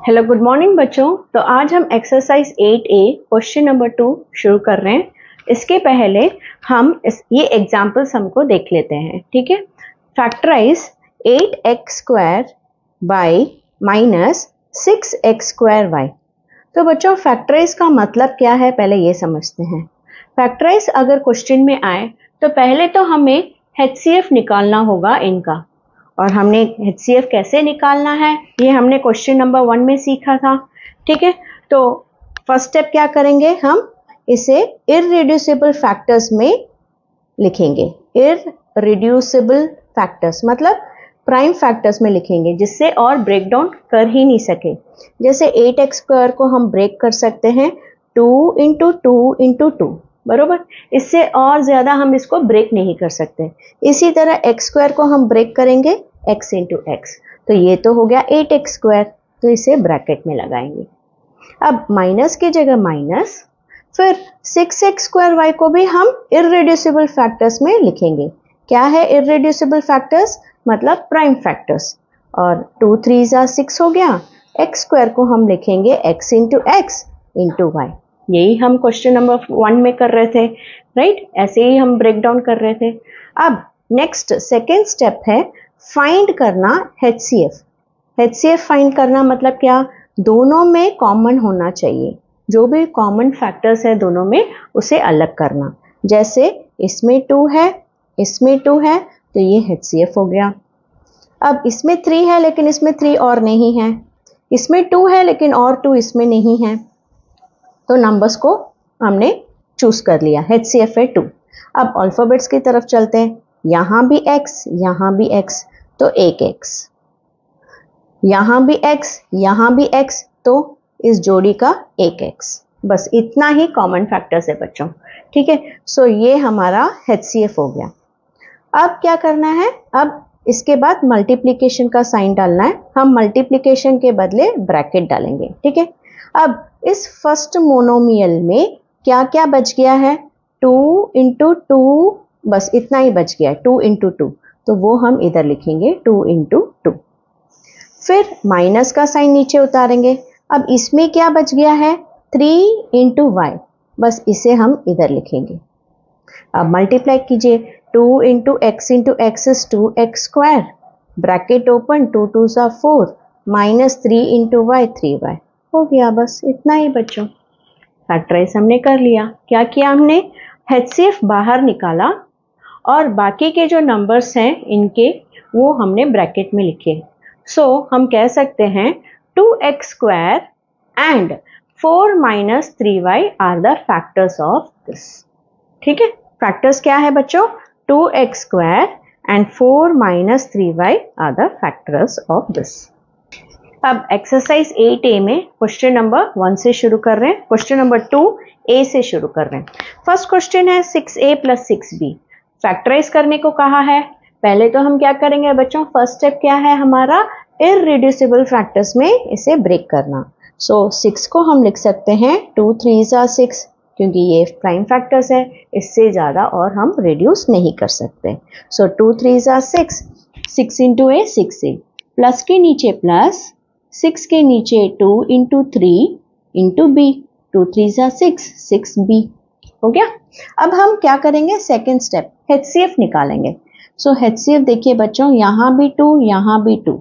Hello good morning बच्चों। तो आज हम एक्सरसाइज 8A क्वेश्चन नंबर 2 शुरू कर रहे हैं। इसके पहले हम ये एग्जाम्पल्स हमको देख लेते हैं, ठीक है। Factorise 8x square by minus 6x square y. तो बच्चों फैक्टराइज का मतलब क्या है पहले ये समझते हैं। फैक्टराइज अगर क्वेश्चन में आए तो पहले तो हमें HCF निकालना होगा इनका, और हमने HCF कैसे निकालना है ये हमने क्वेश्चन नंबर 1 में सीखा था, ठीक है। तो फर्स्ट स्टेप क्या करेंगे, हम इसे इररिड्यूसिबल फैक्टर्स में लिखेंगे। इररिड्यूसिबल फैक्टर्स मतलब प्राइम फैक्टर्स में लिखेंगे, जिससे और ब्रेक डाउन कर ही नहीं सके। जैसे 8x स्क्वायर को हम ब्रेक कर सकते हैं 2 इंटू 2 इंटू 2, बरोबर। इससे और ज्यादा हम इसको ब्रेक नहीं कर सकते। इसी तरह x स्क्वायर को हम ब्रेक करेंगे x इंटू एक्स, तो ये तो हो गया 8x स्क्वायर, तो इसे ब्रैकेट में लगाएंगे। अब माइनस की जगह माइनस, फिर 6x स्क्वायर y को भी हम इररिड्यूसिबल फैक्टर्स में लिखेंगे। क्या है इररिड्यूसिबल फैक्टर्स, मतलब प्राइम फैक्टर्स। और 2 3 6 हो गया। x स्क्वायर को हम लिखेंगे x into x into y. यही हम क्वेश्चन नंबर 1 में कर रहे थे, राइट। ऐसे ही हम ब्रेक डाउन कर रहे थे। अब नेक्स्ट सेकेंड स्टेप है फाइंड करना HCF। HCF फाइंड करना मतलब क्या, दोनों में कॉमन होना चाहिए। जो भी कॉमन फैक्टर्स है दोनों में, उसे अलग करना। जैसे इसमें 2 है, इसमें 2 है, तो ये HCF हो गया। अब इसमें 3 है लेकिन इसमें 3 और नहीं है, इसमें 2 है लेकिन और 2 इसमें नहीं है, तो नंबर्स को हमने चूज कर लिया, HCF है 2। अब अल्फाबेट्स की तरफ चलते हैं। यहां भी x, यहां भी x, तो एक x, यहां भी x, यहां भी x, तो इस जोड़ी का एक x। बस इतना ही कॉमन फैक्टर्स है बच्चों, ठीक है। सो ये हमारा HCF हो गया। अब क्या करना है, अब इसके बाद मल्टीप्लिकेशन का साइन डालना है। हम मल्टीप्लिकेशन के बदले ब्रैकेट डालेंगे, ठीक है। अब इस फर्स्ट मोनोमियल में क्या क्या बच गया है, 2 इंटू 2, बस इतना ही बच गया है, 2 इंटू 2, तो वो हम इधर लिखेंगे 2 इंटू 2। फिर माइनस का साइन नीचे उतारेंगे। अब इसमें क्या बच गया है, 3 इंटू वाई, बस इसे हम इधर लिखेंगे। अब मल्टीप्लाई कीजिए, 2 into x is 2x square, bracket open, 2 2 4, minus 3 into y 3y हो गया। बस इतना ही बच्चों, फैक्टराइज हमने कर लिया। क्या किया हमने, HCF बाहर निकाला और बाकी के जो नंबर्स हैं इनके वो हमने ब्रैकेट में लिखे। सो हम कह सकते हैं 2x square and 4 minus 3y are the factors of this, ठीक है। फैक्टर्स क्या है बच्चों, 2x square and 4 minus 3y are the factors of this. अब एक्सरसाइज 8A में क्वेश्चन नंबर 1 से शुरू कर रहे हैं, क्वेश्चन नंबर 2A से शुरू कर रहे हैं। फर्स्ट क्वेश्चन है 6A प्लस 6B। फैक्टराइज करने को कहा है। पहले तो हम क्या करेंगे बच्चों, फर्स्ट स्टेप क्या है हमारा, इररिड्यूसिबल फैक्टर्स में इसे ब्रेक करना। सो 6 को हम लिख सकते हैं 2 3 6, क्योंकि ये प्राइम फैक्टर्स है, इससे ज़्यादा और हम रिड्यूस नहीं कर सकते। सो 2 3 6, 6 इंटू A 6A, प्लस के नीचे प्लस, 6 के नीचे 2 इंटू 3 इंटू B, 2 3 6, 6B हो गया। अब हम क्या करेंगे, सेकेंड स्टेप HCF निकालेंगे। सो HCF देखिए बच्चों, यहाँ भी 2, यहाँ भी 2,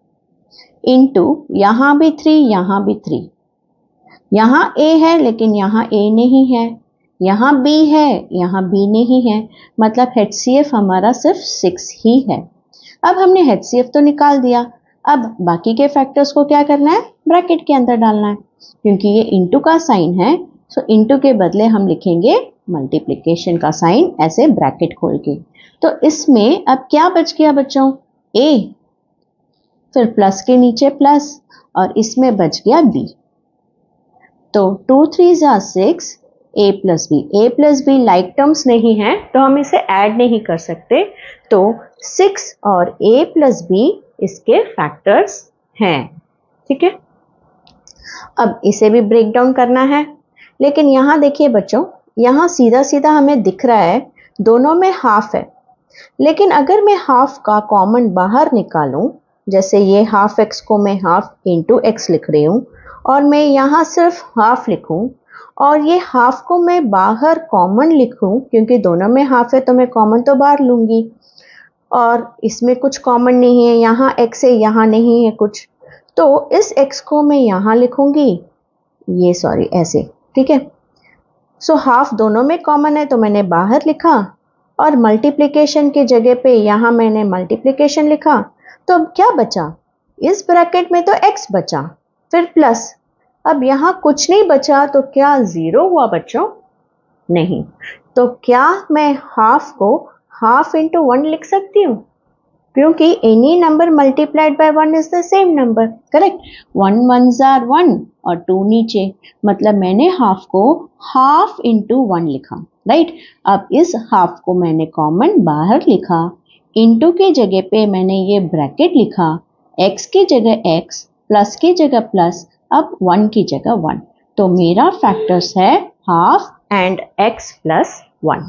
इंटू यहाँ भी 3, यहाँ भी 3, यहाँ A है लेकिन यहाँ A नहीं है, यहाँ B है, यहाँ B नहीं है, मतलब HCF हमारा सिर्फ 6 ही है। अब हमने HCF तो निकाल दिया, अब बाकी के फैक्टर्स को क्या करना है, ब्रैकेट के अंदर डालना है। क्योंकि ये इंटू का साइन है, सो इंटू के बदले हम लिखेंगे मल्टीप्लिकेशन का साइन, ऐसे ब्रैकेट खोल के। तो इसमें अब क्या बच गया बच्चों, A, फिर प्लस के नीचे प्लस, और इसमें बच गया B। तो 2 3 6, A plus B like terms नहीं है तो हम इसे ऐड नहीं कर सकते, तो 6 और A प्लस B इसके फैक्टर्स हैं, ठीक है। अब इसे भी ब्रेक डाउन करना है, लेकिन यहाँ देखिए बच्चों, यहाँ सीधा सीधा हमें दिख रहा है दोनों में हाफ है, लेकिन अगर मैं हाफ का कॉमन बाहर निकालूं जैसे ये हाफ एक्स को मैं हाफ इंटू एक्स लिख रही हूँ और मैं यहाँ सिर्फ हाफ लिखूँ और ये हाफ को मैं बाहर कॉमन लिखूँ, क्योंकि दोनों में हाफ है तो मैं कॉमन तो बाहर लूँगी और इसमें कुछ कॉमन नहीं है, यहाँ एक्स है यहाँ नहीं है कुछ, तो इस एक्स को मैं यहाँ लिखूँगी, ये सॉरी ऐसे, ठीक है। सो हाफ दोनों में कॉमन है तो मैंने बाहर लिखा और मल्टीप्लिकेशन की जगह पे यहाँ मैंने मल्टीप्लिकेशन लिखा, तो अब क्या बचा, इस ब्रैकेट में तो x बचा, फिर प्लस, अब यहाँ कुछ नहीं बचा तो क्या ज़ीरो हुआ बच्चों? नहीं। तो क्या मैं हाफ को हाफ इंटू 1 लिख सकती हूँ? क्योंकि any number multiplied by 1 is the same number, correct. 1 1s are 1 और 2 नीचे, मतलब मैंने हाफ को हाफ इंटू 1 लिखा, राइट। अब इस हाफ को मैंने कॉमन बाहर लिखा, इंटू के जगह पे मैंने ये ब्रैकेट लिखा, x की जगह x, प्लस की जगह प्लस, अब 1 की जगह 1, तो मेरा फैक्टर्स है half and x plus 1।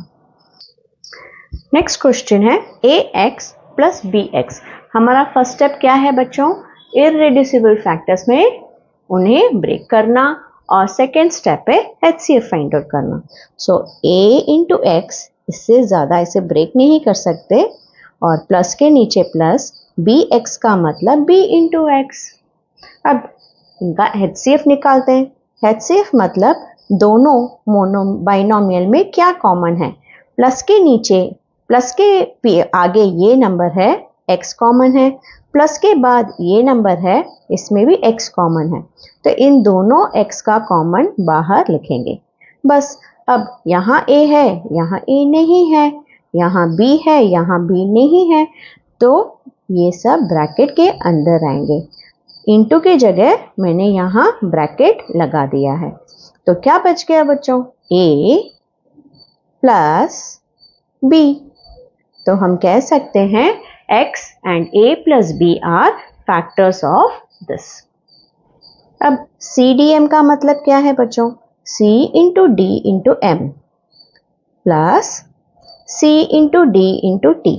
Next question है ax प्लस bx। हमारा फर्स्ट स्टेप क्या है बच्चों? इररेड्यूसिबल फैक्टर्स में उन्हें ब्रेक करना, और सेकेंड स्टेप है HCF फाइंड आउट करना। सो a इंटू एक्स, इससे ज़्यादा इसे ब्रेक नहीं कर सकते, और प्लस के नीचे प्लस, bx का मतलब b इंटू एक्स। अब इनका HCF निकालते हैं। HCF मतलब दोनों बाइनोमियल में क्या कॉमन है, प्लस के नीचे, प्लस के आगे ये नंबर है x कॉमन है, प्लस के बाद ये नंबर है इसमें भी x कॉमन है, तो इन दोनों x का कॉमन बाहर लिखेंगे बस। अब यहाँ a है, यहाँ a नहीं है, यहाँ b है, यहाँ b नहीं है, तो ये सब ब्रैकेट के अंदर आएंगे। इंटू के जगह मैंने यहाँ ब्रैकेट लगा दिया है, तो क्या बच गया बच्चों? a plus b। तो हम कह सकते हैं x and a plus b are factors of this। अब CDM का मतलब क्या है बच्चों? C into D into M plus C into D into T,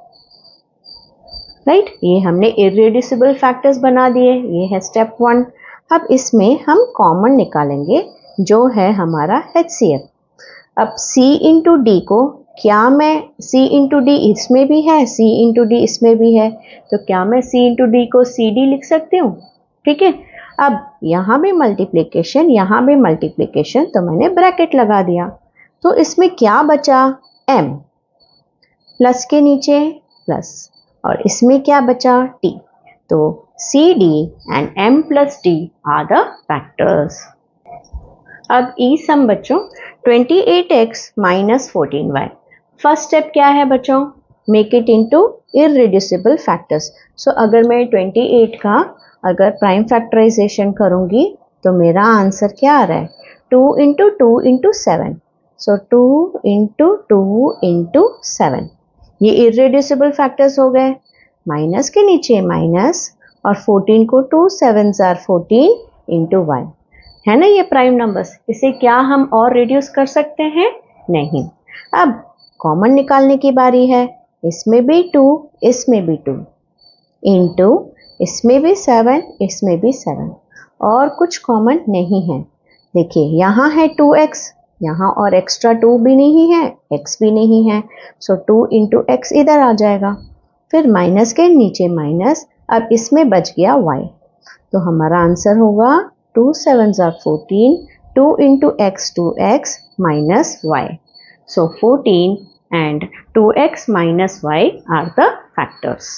right. ये हमने इररेड्यूसिबल फैक्टर्स बना दिए, ये है स्टेप 1। अब इसमें हम कॉमन निकालेंगे जो है हमारा HCF। अब C into D को, क्या मैं C इंटू डी इसमें भी है, C इंटू डी इसमें भी है, तो क्या मैं C इंटू डी को CD लिख सकती हूँ? ठीक है। अब यहाँ भी मल्टीप्लिकेशन, यहाँ भी मल्टीप्लिकेशन, तो मैंने ब्रैकेट लगा दिया, तो इसमें क्या बचा? M, प्लस के नीचे प्लस, और इसमें क्या बचा? T। तो CD and M plus D are the factors. अब ई सम बच्चों 28x minus 14y। First step क्या है बच्चों? Make it into irreducible factors. So अगर मैं 28 का अगर प्राइम फैक्टराइजेशन करूंगी तो मेरा आंसर क्या आ रहा है? 2 into 2 into 7। So 2 into 2 into 7, ये इररेड्यूसिबल फैक्टर्स हो गए। माइनस के नीचे माइनस, और 14 को 2 7s are 14 इंटू y, है ना ये प्राइम नंबर्स। इसे क्या हम और रिड्यूस कर सकते हैं? नहीं। अब कॉमन निकालने की बारी है। इसमें भी 2, इसमें भी 2, इंटू इसमें भी 7, इसमें भी 7, और कुछ कॉमन नहीं है। देखिए यहाँ है 2x, यहाँ और एक्स्ट्रा 2 भी नहीं है, x भी नहीं है, सो 2 इंटू एक्स इधर आ जाएगा, फिर माइनस के नीचे माइनस, अब इसमें बच गया y, तो हमारा आंसर होगा 2 7s are 14, 2 into x 2x minus y। So 14 and 2x minus y are the factors।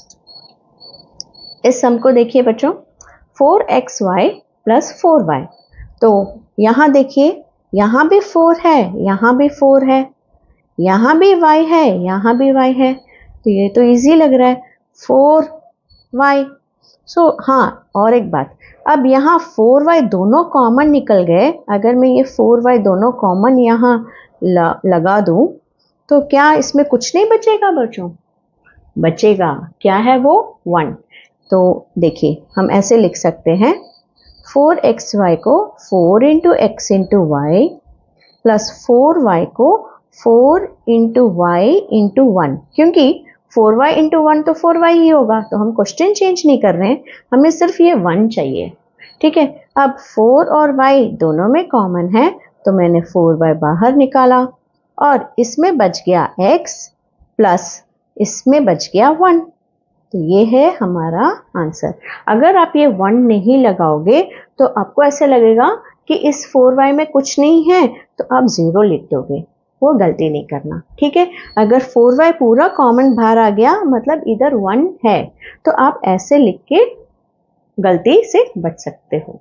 इस सम को देखिए बच्चों, 4xy plus 4y, तो यहाँ देखिए, यहाँ भी 4 है, यहाँ भी 4 है, यहाँ भी y है, यहाँ भी y है, तो ये तो इजी लग रहा है 4y। सो हाँ, और एक बात, अब यहाँ 4y दोनों कॉमन निकल गए। अगर मैं ये 4y दोनों कॉमन यहाँ लगा दूं तो क्या इसमें कुछ नहीं बचेगा बच्चों? बचेगा। क्या है वो? 1। तो देखिए हम ऐसे लिख सकते हैं, 4xy को 4 into x into y plus 4y को 4 इंटू वाई इंटू 1, क्योंकि 4y इंटू 1 तो 4y ही होगा, तो हम क्वेश्चन चेंज नहीं कर रहे हैं, हमें सिर्फ ये 1 चाहिए। ठीक है, अब 4 और y दोनों में कॉमन है, तो मैंने 4y बाहर निकाला और इसमें बच गया x प्लस इसमें बच गया 1, तो ये है हमारा आंसर। अगर आप ये 1 नहीं लगाओगे तो आपको ऐसे लगेगा कि इस 4y में कुछ नहीं है, तो आप 0 लिख दोगे, वो गलती नहीं करना। ठीक है, अगर 4y पूरा कॉमन बाहर आ गया मतलब इधर 1 है, तो आप ऐसे लिख के गलती से बच सकते हो।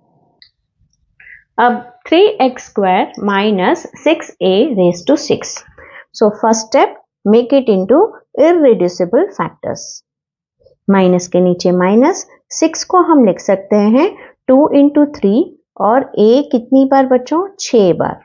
अब 3x square minus 6a raise to 6। So first step, make it into irreducible factors. Minus के नीचे माइनस, 6 को हम लिख सकते हैं 2 इंटू 3 और a कितनी बार बच्चों? 6 बार।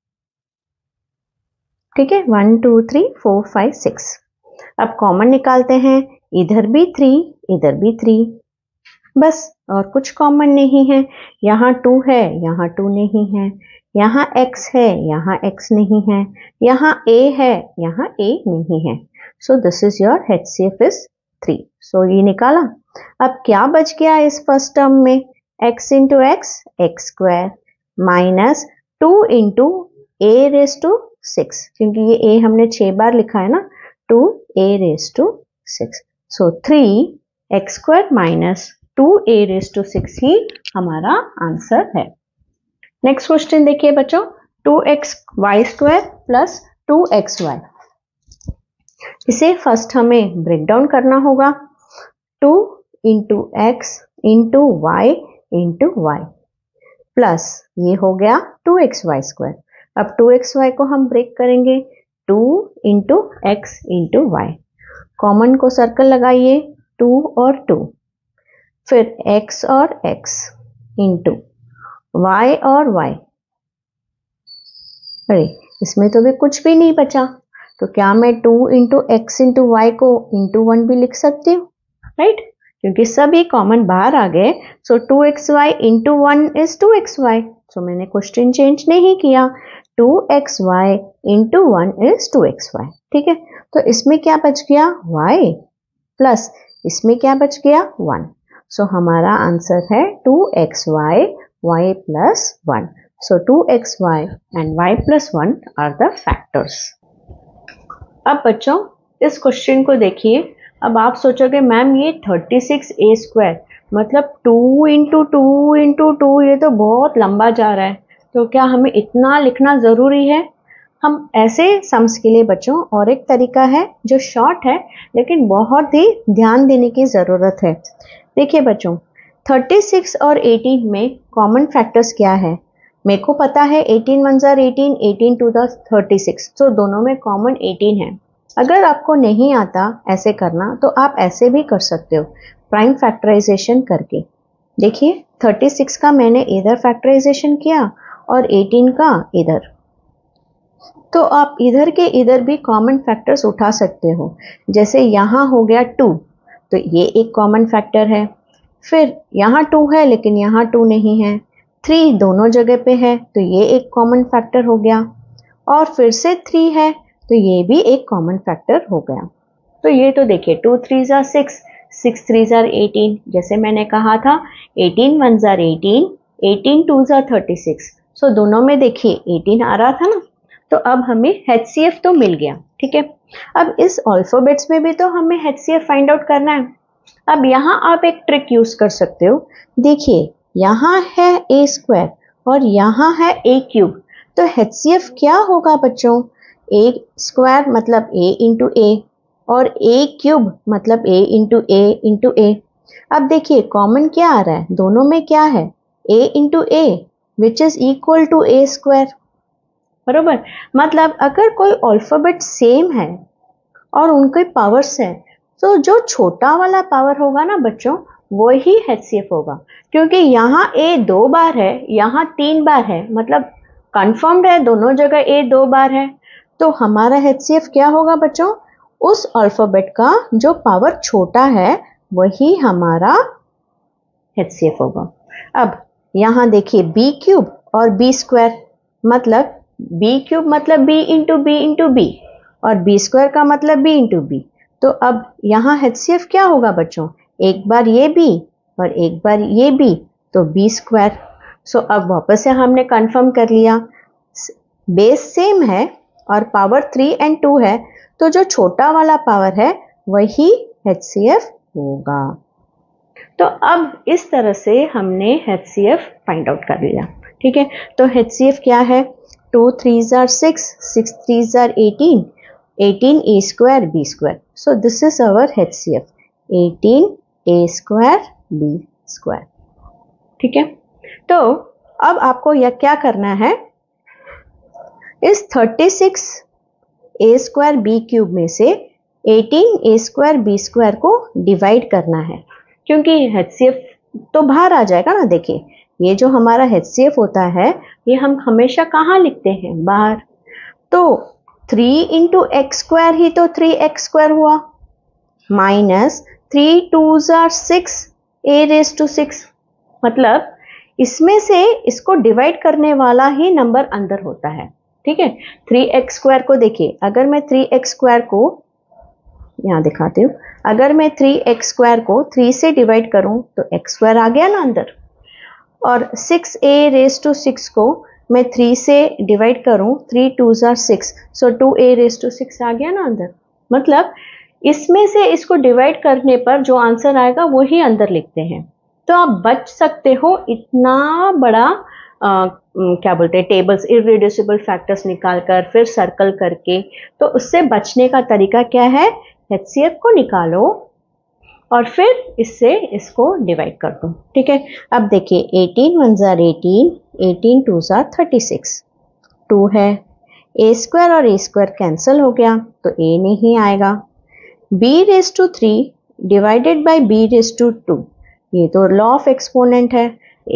ठीक है, 1 2 3 4 5 6। अब कॉमन निकालते हैं, इधर भी 3 इधर भी 3, बस और कुछ कॉमन नहीं है। यहाँ 2 है, यहाँ 2 नहीं है, यहाँ x है, यहाँ x नहीं है, यहाँ a है, यहाँ a नहीं है। So this is your HCF is 3। So ये निकाला। अब क्या बच गया इस फर्स्ट टर्म में? x into x, x square, minus 2 into a raise to 6, क्योंकि ये a हमने 6 बार लिखा है ना, 2a raise to 6। So 3x square minus 2a raise to 6 ही हमारा आंसर है। नेक्स्ट क्वेश्चन देखिए बच्चों, 2xy स्क्वायर प्लस 2xy। इसे फर्स्ट हमें ब्रेक डाउन करना होगा। 2 into x into y into y plus ये हो गया 2xy स्क्वायर। अब 2xy को हम ब्रेक करेंगे, 2 into x into y, common को सर्कल लगाइए, 2 और 2, फिर x और x इंटू y और y। अरे इसमें तो भी कुछ भी नहीं बचा, तो क्या मैं 2 इंटू एक्स इंटू वाई को इंटू 1 भी लिख सकती हूँ? राइट, क्योंकि सभी कॉमन बाहर आ गए। सो 2xy इंटू 1 इज 2xy। सो मैंने क्वेश्चन चेंज नहीं किया, 2xy इंटू 1 इज 2xy। ठीक है, तो इसमें क्या बच गया? y प्लस इसमें क्या बच गया? 1। सो हमारा आंसर है 2xy y plus 1। So 2xy and y plus 1 are the factors. अब बच्चों इस क्वेश्चन को देखिए। अब आप सोचोगे मैम ये 36a स्क्वायर मतलब 2 इंटू 2 इंटू 2, ये तो बहुत लंबा जा रहा है, तो क्या हमें इतना लिखना ज़रूरी है? हम ऐसे सम्स के लिए बच्चों और एक तरीका है जो शॉर्ट है लेकिन बहुत ही ध्यान देने की ज़रूरत है। देखिए बच्चों, 36 और 18 में कॉमन फैक्टर्स क्या है? मेरे को पता है 18 1 जार 18, 18 2 जार 36, तो दोनों में कॉमन 18 है। अगर आपको नहीं आता ऐसे करना तो आप ऐसे भी कर सकते हो, प्राइम फैक्टराइजेशन करके। देखिए 36 का मैंने इधर फैक्टराइजेशन किया और 18 का इधर, तो आप इधर के इधर भी कॉमन फैक्टर्स उठा सकते हो। जैसे यहाँ हो गया 2, तो ये एक कॉमन फैक्टर है। फिर यहाँ 2 है लेकिन यहाँ 2 नहीं है, 3 दोनों जगह पे है, तो ये एक कॉमन फैक्टर हो गया। और फिर से 3 है, तो ये भी एक कॉमन फैक्टर हो गया। तो ये तो देखिए 2 3 जार 6, 6 3 जार 18, जैसे मैंने कहा था 18 1 जार 18, 18 2 जार 36। सो दोनों में देखिए 18 आ रहा था ना, तो अब हमें HCF तो मिल गया। ठीक है, अब इस अल्फाबेट्स में भी तो हमें HCF फाइंड आउट करना है। अब यहाँ आप एक ट्रिक यूज कर सकते हो। देखिए यहाँ है a स्क्वायर और यहाँ है a क्यूब, तो HCF क्या होगा बच्चों? a स्क्वायर मतलब a इंटू a और a क्यूब मतलब a into a into a। अब देखिए कॉमन क्या आ रहा है? दोनों में क्या है? a into a which is equal to a square, बरोबर। मतलब अगर कोई अल्फाबेट सेम है और उनके पावर्स है, तो जो छोटा वाला पावर होगा ना बच्चों, वो ही HCF होगा। क्योंकि यहाँ a 2 बार है, यहाँ 3 बार है, मतलब कंफर्म्ड है दोनों जगह a 2 बार है, तो हमारा HCF क्या होगा बच्चों? उस अल्फाबेट का जो पावर छोटा है वही हमारा HCF होगा। अब यहाँ देखिए b क्यूब और b स्क्वायर, मतलब b क्यूब मतलब b into b into b और b स्क्वायर का मतलब b इंटू b, तो अब यहाँ HCF क्या होगा बच्चों, एक बार ये b और एक बार ये b, तो b स्क्वायर। सो अब वापस से हमने कंफर्म कर लिया, बेस सेम है और पावर 3 और 2 है, तो जो छोटा वाला पावर है वही HCF होगा। तो अब इस तरह से हमने HCF फाइंड आउट कर लिया। ठीक है, तो HCF क्या है, 2 3s are 6, 6 3s are 18, 18 a square b square. So this is our HCF, 18 a square b square. ठीक है, तो अब आपको यह क्या करना है, इस 36 a square b क्यूब में से 18 a square b square को डिवाइड करना है, क्योंकि HCF तो बाहर आ जाएगा ना। देखिए, ये जो हमारा HCF होता है ये हम हमेशा कहाँ लिखते हैं, बाहर। तो 3 इंटू एक्स स्क्वायर ही तो 3x स्क्वायर हुआ, minus 3 2s are 6 a raised to 6, मतलब इसमें से इसको डिवाइड करने वाला ही नंबर अंदर होता है। ठीक है, 3x स्क्वायर को देखिए, अगर मैं 3x स्क्वायर को यहाँ दिखाती हूँ, अगर मैं 3x स्क्वायर को 3 से डिवाइड करूँ तो x स्क्वायर आ गया ना अंदर, और 6a रेज टू 6 को मैं 3 से डिवाइड करूँ, 3 2s are 6, so 2a raise to 6 आ गया ना अंदर। मतलब इसमें से इसको डिवाइड करने पर जो आंसर आएगा वो ही अंदर लिखते हैं। तो आप बच सकते हो इतना बड़ा क्या बोलते हैं टेबल्स, इररिड्यूसिबल फैक्टर्स निकाल कर फिर सर्कल करके। तो उससे बचने का तरीका क्या है, HCF को निकालो और फिर इससे इसको डिवाइड कर दो। ठीक है, अब देखिए 18 1s are 18, 18 2s are 36, 2 है, a स्क्वायर और a स्क्वायर कैंसिल हो गया तो a नहीं आएगा। b raise to 3 divided by b raise to 2, ये तो लॉ ऑफ एक्सपोनेंट है,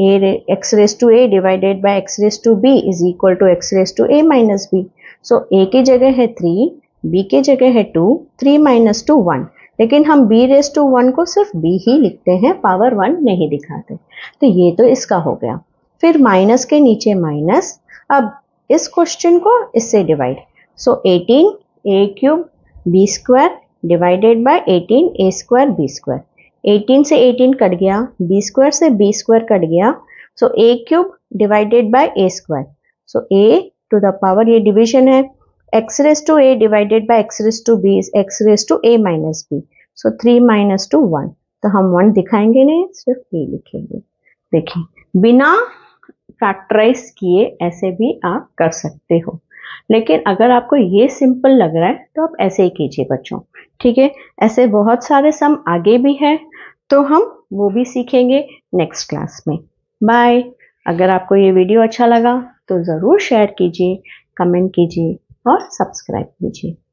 x raise to a divided by x raise to b is equal to x raise to a minus b। So a की जगह है 3, b की जगह है 2, 3 minus 2 1, लेकिन हम b रेज टू 1 को सिर्फ b ही लिखते हैं, पावर 1 नहीं दिखाते। तो ये तो इसका हो गया, फिर माइनस के नीचे माइनस। अब इस क्वेश्चन को इससे divide, so 18 a cube b square divided by 18 a square b स्क्वायर, 18 से 18 कट गया, b स्क्वायर से b स्क्वायर कट गया, so a cube divided by a square, so a to the power, ये डिवीजन है, x raise to a divided by x raise to b is x raise to a minus b, so 3 minus 2 1, तो हम 1 दिखाएंगे नहीं, सिर्फ a लिखेंगे। देखिए, बिना फैक्टराइज किए ऐसे भी आप कर सकते हो, लेकिन अगर आपको ये सिंपल लग रहा है तो आप ऐसे ही कीजिए बच्चों। ठीक है, ऐसे बहुत सारे सम आगे भी है, तो हम वो भी सीखेंगे नेक्स्ट क्लास में। बाय। अगर आपको ये वीडियो अच्छा लगा तो ज़रूर शेयर कीजिए, कमेंट कीजिए और सब्सक्राइब कीजिए।